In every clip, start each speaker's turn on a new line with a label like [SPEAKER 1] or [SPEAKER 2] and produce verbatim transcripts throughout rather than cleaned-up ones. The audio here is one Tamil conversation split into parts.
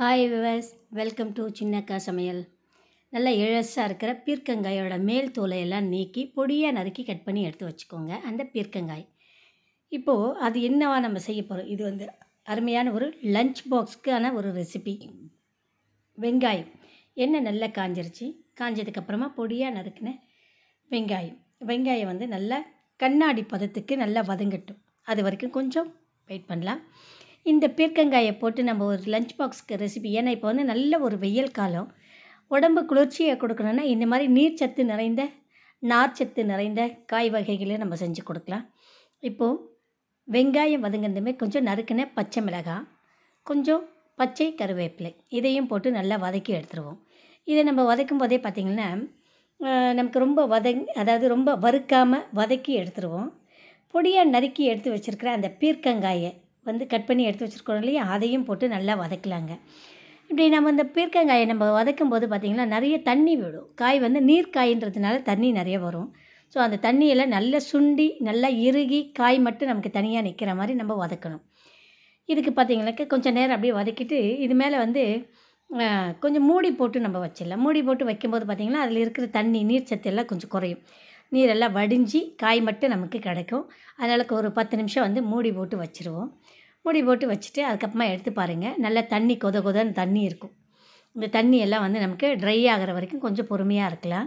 [SPEAKER 1] Hi viewers, welcome to Chinnakka Samayal. நல்லா இழசாக இருக்கிற பீர்க்கங்காயோட மேல் தோலையெல்லாம் நீக்கி பொடியாக நறுக்கி கட் பண்ணி எடுத்து வச்சுக்கோங்க. அந்த பீர்க்கங்காய் இப்போது அது என்னவா நம்ம செய்ய போகிறோம். இது வந்து அருமையான ஒரு லஞ்ச் பாக்ஸ்க்கான ஒரு ரெசிபி. வெங்காயம் எண்ணெய் நல்லா காஞ்சிருச்சு. காஞ்சதுக்கப்புறமா பொடியாக நறுக்கின வெங்காயம் வெங்காயம் வந்து நல்லா கண்ணாடி பதத்துக்கு நல்லா வதங்கட்டும். அது வரைக்கும் கொஞ்சம் வெயிட் பண்ணலாம். இந்த பீர்க்கங்காயை போட்டு நம்ம ஒரு லஞ்ச் பாக்ஸ்க்கு ரெசிபி, ஏன்னா இப்போ வந்து நல்ல ஒரு வெயில் காலம், உடம்பு குளிர்ச்சியை கொடுக்கணுன்னா இந்த மாதிரி நீர்ச்சத்து நிறைந்த நார்ச்சத்து நிறைந்த காய் வகைகளை நம்ம செஞ்சு கொடுக்கலாம். இப்போது வெங்காயம் வதங்கினதுமே கொஞ்சம் நறுக்கின பச்சை மிளகாய், கொஞ்சம் பச்சை கருவேப்பிலை, இதையும் போட்டு நல்லா வதக்கி எடுத்துருவோம். இதை நம்ம வதக்கும் போதே பார்த்திங்கன்னா நமக்கு ரொம்ப வதங் அதாவது ரொம்ப வறுக்காமல் வதக்கி எடுத்துருவோம். பொடியாக நறுக்கி எடுத்து வச்சுருக்கிற அந்த பீர்க்கங்காயை வந்து கட் பண்ணி எடுத்து வச்சுருக்கோம் இல்லையா, அதையும் போட்டு நல்லா வதக்கலாங்க. இப்படி நம்ம இந்த பீர்க்கங்காயை நம்ம வதக்கும் போது பார்த்திங்கன்னா நிறைய தண்ணி விடும். காய் வந்து நீர்க்காயின்றதுனால தண்ணி நிறைய வரும். ஸோ அந்த தண்ணியெல்லாம் நல்லா சுண்டி நல்லா இறுகி காய் மட்டும் நமக்கு தனியாக நிற்கிற மாதிரி நம்ம வதக்கணும். இதுக்கு பார்த்திங்கனாக்கா கொஞ்சம் நேரம் அப்படியே வதக்கிட்டு இது மேலே வந்து கொஞ்சம் மூடி போட்டு நம்ம வச்சிடலாம். மூடி போட்டு வைக்கும்போது பார்த்திங்கன்னா அதில் இருக்கிற தண்ணி நீர் சத்து எல்லாம் கொஞ்சம் குறையும். நீரெல்லாம் வடிஞ்சு காய் மட்டும் நமக்கு கிடைக்கும். அதனால் ஒரு பத்து நிமிஷம் வந்து மூடி போட்டு வச்சுருவோம். மூடி போட்டு வச்சுட்டு அதுக்கப்புறமா எடுத்து பாருங்கள், நல்லா தண்ணி கொத கொதன்னு தண்ணி இருக்கும். இந்த தண்ணி எல்லாம் வந்து நமக்கு ட்ரை ஆகிற வரைக்கும் கொஞ்சம் பொறுமையாக இருக்கலாம்.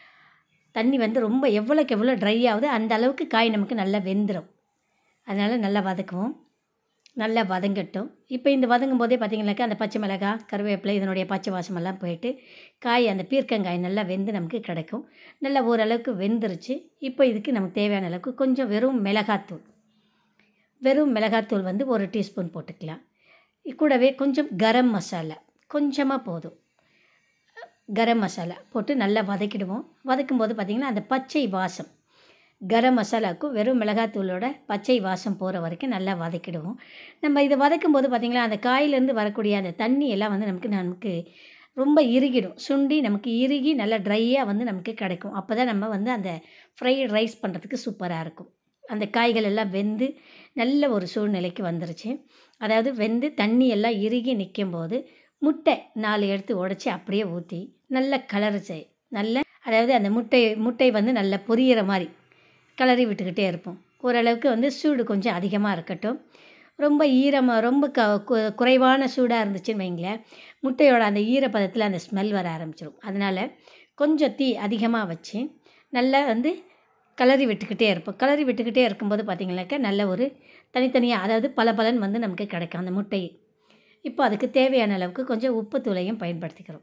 [SPEAKER 1] தண்ணி வந்து ரொம்ப எவ்வளோக்கு எவ்வளோ ட்ரை ஆகுது அந்த அளவுக்கு காய் நமக்கு நல்லா வெந்துடும். அதனால் நல்லா வதக்குவோம். நல்லா வதங்கட்டும். இப்போ இந்த வதங்கும் போதே பார்த்திங்கனாக்கா அந்த பச்சை மிளகாய் கருவேப்பிலை இதனுடைய பச்சை வாசமெல்லாம் போயிட்டு காய் அந்த பீர்க்கங்காய் நல்லா வெந்து நமக்கு கிடைக்கும். நல்லா ஓரளவுக்கு வெந்துருச்சு. இப்போ இதுக்கு நமக்கு தேவையான அளவுக்கு கொஞ்சம் வெறும் மிளகாத்தூள் வெறும் மிளகாத்தூள் வந்து ஒரு டீஸ்பூன் போட்டுக்கலாம். கூடவே கொஞ்சம் கரம் மசாலா கொஞ்சமாக போதும். கரம் மசாலா போட்டு நல்லா வதக்கிடுவோம். வதக்கும் போது பார்த்திங்கன்னா அந்த பச்சை வாசம், கரம் மசாலாவுக்கும் வெறும் மிளகாத்தூளோட பச்சை வாசம் போகிற வரைக்கும் நல்லா வதக்கிடுவோம். நம்ம இதை வதக்கும் போது பார்த்திங்களா அந்த காயிலேருந்து வரக்கூடிய அந்த தண்ணி எல்லாம் வந்து நமக்கு நமக்கு ரொம்ப இறுகிடும். சுண்டி நமக்கு இறுகி நல்லா ட்ரையாக வந்து நமக்கு கிடைக்கும். அப்போ தான் நம்ம வந்து அந்த ஃப்ரைட் ரைஸ் பண்ணுறதுக்கு சூப்பராக இருக்கும். அந்த காய்கள் எல்லாம் வெந்து நல்ல ஒரு சூழ்நிலைக்கு வந்துருச்சு. அதாவது வெந்து தண்ணி எல்லாம் இறுகி நிற்கும் போது முட்டை நாலு எடுத்து உடச்சி அப்படியே ஊற்றி நல்ல கலர் செய் நல்ல அதாவது அந்த முட்டை முட்டை வந்து நல்லா பொரியிற மாதிரி கிளறி விட்டுக்கிட்டே இருப்போம். ஓரளவுக்கு வந்து சூடு கொஞ்சம் அதிகமாக இருக்கட்டும். ரொம்ப ஈரமாக ரொம்ப க குறைவான சூடாக இருந்துச்சுன்னு வைங்களேன், முட்டையோட அந்த ஈரப்பதத்தில் அந்த ஸ்மெல் வர ஆரம்பிச்சிடும். அதனால் கொஞ்சம் தீ அதிகமாக வச்சு நல்லா வந்து கிளறி விட்டுக்கிட்டே இருப்போம். கிளறி விட்டுக்கிட்டே இருக்கும்போது பார்த்திங்கனாக்கா நல்ல ஒரு தனித்தனியாக அதாவது பல பலன் வந்து நமக்கு கிடைக்கும் அந்த முட்டை. இப்போ அதுக்கு தேவையான அளவுக்கு கொஞ்சம் உப்பு தூளையும் பயன்படுத்திக்கிறோம்.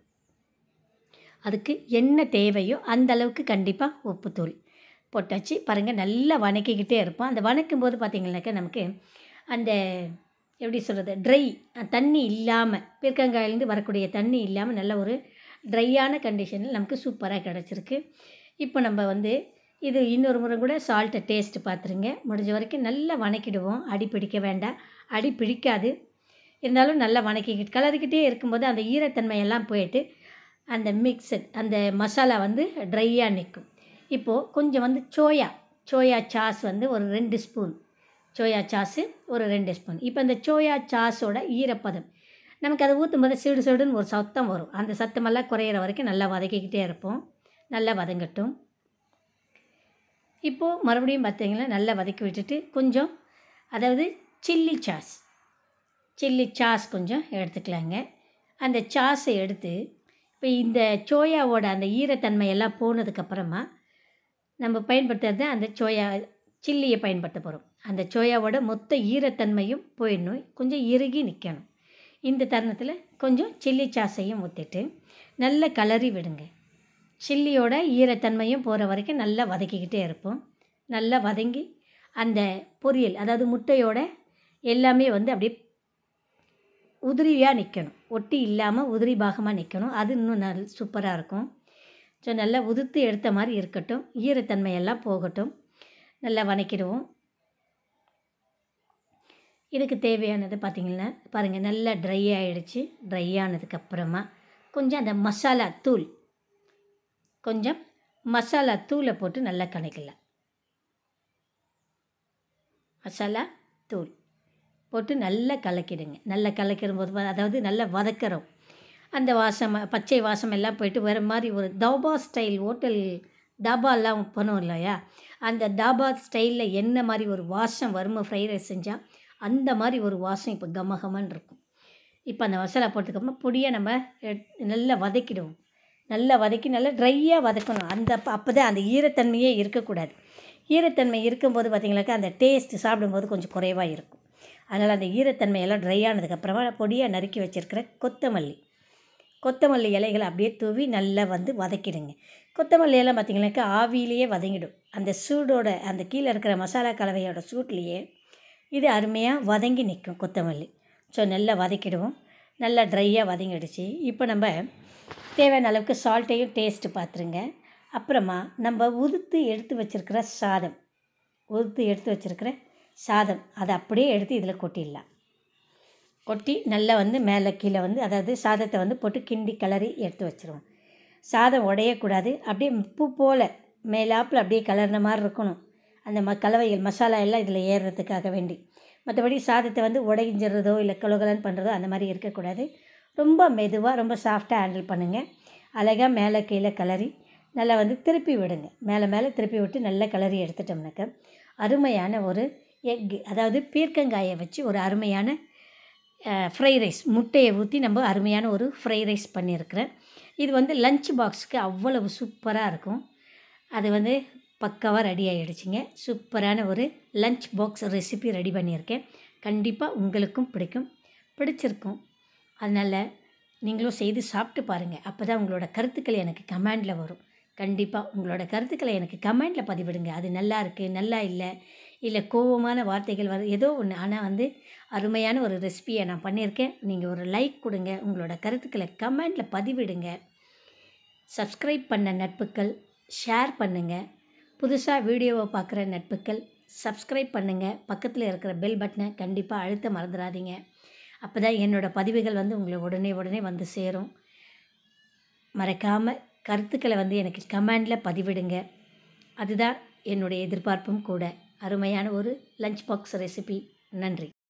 [SPEAKER 1] அதுக்கு என்ன தேவையோ அந்த அளவுக்கு கண்டிப்பாக உப்புத்தூள் போட்டாச்சு. பாருங்கள் நல்லா வதக்கிக்கிட்டே இருப்போம். அந்த வதக்கும் போது பார்த்திங்கனாக்கா நமக்கு அந்த எப்படி சொல்கிறது ட்ரை தண்ணி இல்லாமல் பீர்க்கங்காயிலேருந்து வரக்கூடிய தண்ணி இல்லாமல் நல்ல ஒரு ட்ரையான கண்டிஷனில் நமக்கு சூப்பராக கிடச்சிருக்கு. இப்போ நம்ம வந்து இது இன்னொரு முறை கூட சால்ட்டை டேஸ்ட்டு பார்த்துருங்க. முடிஞ்ச வரைக்கும் நல்லா வதக்கிடுவோம். அடி பிடிக்க வேண்டாம், அடி பிடிக்காது. இருந்தாலும் நல்லா வதக்கிக்கிட்டு கலரிக்கிட்டே இருக்கும்போது அந்த ஈரத்தன்மையெல்லாம் போயிட்டு அந்த மிக்சட் அந்த மசாலா வந்து ட்ரையாக நிற்கும். இப்போது கொஞ்சம் வந்து சோயா சோயா சாஸ் வந்து ஒரு ரெண்டு ஸ்பூன் சோயா சாஸு ஒரு ரெண்டு ஸ்பூன். இப்போ அந்த சோயா சாஸோட ஈரப்பதம் நமக்கு அதை ஊற்றும் போது சிடு சிடுன்னு ஒரு சத்தம் வரும். அந்த சத்தமெல்லாம் குறையிற வரைக்கும் நல்லா வதக்கிக்கிட்டே இருப்போம். நல்லா வதங்கட்டும். இப்போது மறுபடியும் பார்த்திங்கன்னா நல்லா வதக்கி விட்டுட்டு கொஞ்சம் அதாவது சில்லி சாஸ் சில்லி சாஸ் கொஞ்சம் எடுத்துக்கலாங்க. அந்த சாஸை எடுத்து இப்போ இந்த சோயாவோட அந்த ஈரத்தன்மையெல்லாம் போனதுக்கப்புறமா நம்ம பயன்படுத்துறது அந்த சோயா சில்லியை பயன்படுத்த போகிறோம். அந்த சோயாவோட மொத்த ஈரத்தன்மையும் போயிடணும், கொஞ்சம் இறுகி நிற்கணும். இந்த தருணத்தில் கொஞ்சம் சில்லி சாஸையும் ஊற்றிட்டு நல்லா கலரி விடுங்க. சில்லியோட ஈரத்தன்மையும் போகிற வரைக்கும் நல்லா வதக்கிக்கிட்டே இருப்போம். நல்லா வதங்கி அந்த பொரியல் அதாவது முட்டையோட எல்லாமே வந்து அப்படியே உதிரியாக நிற்கணும், ஒட்டி இல்லாமல் உதிரி பாகமாக நிற்கணும். அது இன்னும் நல் சூப்பராக இருக்கும். ஸோ நல்லா உதிர்த்து எடுத்த மாதிரி இருக்கட்டும். ஈரத்தன்மையெல்லாம் போகட்டும். நல்லா வதக்கிடுவோம். இதுக்கு தேவையானது பார்த்திங்கன்னா பாருங்கள் நல்லா ட்ரை ஆகிடுச்சு. ட்ரை ஆனதுக்கப்புறமா கொஞ்சம் அந்த மசாலா தூள் கொஞ்சம் மசாலா தூளை போட்டு நல்லா கலக்கலாம். மசாலா தூள் போட்டு நல்லா கலக்கிடுங்க. நல்லா கலக்கிடும்போது அதாவது நல்லா வதக்குறோம். அந்த வாசம் பச்சை வாசம் எல்லாம் போயிட்டு வேறு மாதிரி ஒரு தாபா ஸ்டைல் ஹோட்டல் தாபாலாம் பண்ணுவோம் இல்லையா, அந்த தாபா ஸ்டைலில் என்ன மாதிரி ஒரு வாசம் வருமோ ஃப்ரைட் ரைஸ் செஞ்சால் அந்த மாதிரி ஒரு வாசம் இப்போ கமகமன்னு இருக்கும். இப்போ அந்த மசாலா போட்டதுக்கப்புறம் பொடியை நம்ம நல்லா வதக்கிடுவோம். நல்லா வதக்கி நல்லா ட்ரையாக வதக்கணும். அந்த அப்போ தான் அந்த ஈரத்தன்மையே இருக்கக்கூடாது. ஈரத்தன்மை இருக்கும்போது பார்த்திங்கனாக்கா அந்த டேஸ்ட்டு சாப்பிடும்போது கொஞ்சம் குறைவாக இருக்கும். அதனால் அந்த ஈரத்தன்மையெல்லாம் ட்ரை ஆனதுக்கப்புறமா பொடியாக நறுக்கி வச்சுருக்கிற கொத்தமல்லி கொத்தமல்லி இலைகளை அப்படியே தூவி நல்லா வந்து வதக்கிடுங்க. கொத்தமல்லி எல்லாம் பார்த்திங்கனாக்கா ஆவியிலேயே வதங்கிடும். அந்த சூடோட அந்த கீழே இருக்கிற மசாலா கலவையோட சூட்லேயே இது அருமையாக வதங்கி நிற்கும் கொத்தமல்லி. ஸோ நல்லா வதக்கிடுவோம். நல்லா ட்ரையாக வதங்கிடுச்சு. இப்போ நம்ம தேவையான அளவுக்கு சால்ட்டையும் டேஸ்ட்டு பார்த்துருங்க. அப்புறமா நம்ம உதுத்து எடுத்து வச்சுருக்கிற சாதம் உதுத்து எடுத்து வச்சுருக்கிற சாதம் அதை அப்படியே எடுத்து இதில் கொட்டிடலாம். கொட்டி நல்லா வந்து மேலே கீழே வந்து அதாவது சாதத்தை வந்து போட்டு கிண்டி கிளறி எடுத்து வச்சுருவோம். சாதம் உடையக்கூடாது. அப்படியே உப்பு போல் மேலாப்பில் அப்படியே கலர்ன மாதிரி இருக்கணும். அந்த ம கலவைகள் மசாலா எல்லாம் இதில் ஏறுறதுக்காக வேண்டி. மற்றபடி சாதத்தை வந்து உடைஞ்சிடுறதோ இல்லை கலகலன்னு பண்ணுறதோ அந்த மாதிரி இருக்கக்கூடாது. ரொம்ப மெதுவாக ரொம்ப சாஃப்டாக ஹேண்டில் பண்ணுங்கள். அழகாக மேலே கீழே கிளறி நல்லா வந்து திருப்பி விடுங்க. மேலே மேலே திருப்பி விட்டு நல்லா கிளறி எடுத்துட்டோம்னாக்க அருமையான ஒரு எக்கு அதாவது பீர்க்கங்காயை வச்சு ஒரு அருமையான ஃப்ரை ரைஸ் முட்டையை ஊற்றி நம்ம அருமையான ஒரு ஃப்ரை ரைஸ் பண்ணியிருக்கிறேன். இது வந்து லஞ்ச் பாக்ஸுக்கு அவ்வளவு சூப்பராக இருக்கும். அது வந்து பக்காவாக ரெடி ஆகிடுச்சிங்க. சூப்பரான ஒரு லஞ்ச் பாக்ஸ் ரெசிபி ரெடி பண்ணியிருக்கேன். கண்டிப்பாக உங்களுக்கும் பிடிக்கும் பிடிச்சிருக்கும். அதனால் நீங்களும் செய்து சாப்பிட்டு பாருங்கள். அப்போ தான் உங்களோட கருத்துக்கள் எனக்கு கமெண்டில் வரும். கண்டிப்பாக உங்களோட கருத்துக்களை எனக்கு கமெண்டில் பதிவிடுங்க. அது நல்லா இருக்குது, நல்லா இல்லை, இல்லை கோபமான வார்த்தைகள் வரும், ஏதோ ஒன்று. ஆனால் வந்து அருமையான ஒரு ரெசிபியை நான் பண்ணியிருக்கேன். நீங்கள் ஒரு லைக் கொடுங்க. உங்களோட கருத்துக்களை கமெண்டில் பதிவிடுங்க. சப்ஸ்கிரைப் பண்ண நட்புக்கள் ஷேர் பண்ணுங்கள். புதுசாக வீடியோவை பார்க்குற நட்புக்கள் சப்ஸ்கிரைப் பண்ணுங்கள். பக்கத்தில் இருக்கிற பெல் பட்டனை கண்டிப்பாக அழுத்த மறந்துடாதீங்க. அப்போ தான் என்னோடய பதிவுகள் வந்து உங்களை உடனே உடனே வந்து சேரும். மறக்காமல் கருத்துக்களை வந்து எனக்கு கமெண்டில் பதிவிடுங்க. அதுதான் என்னுடைய எதிர்பார்ப்பும் கூட. அருமையான ஒரு லஞ்ச் பாக்ஸ் ரெசிபி. நன்றி.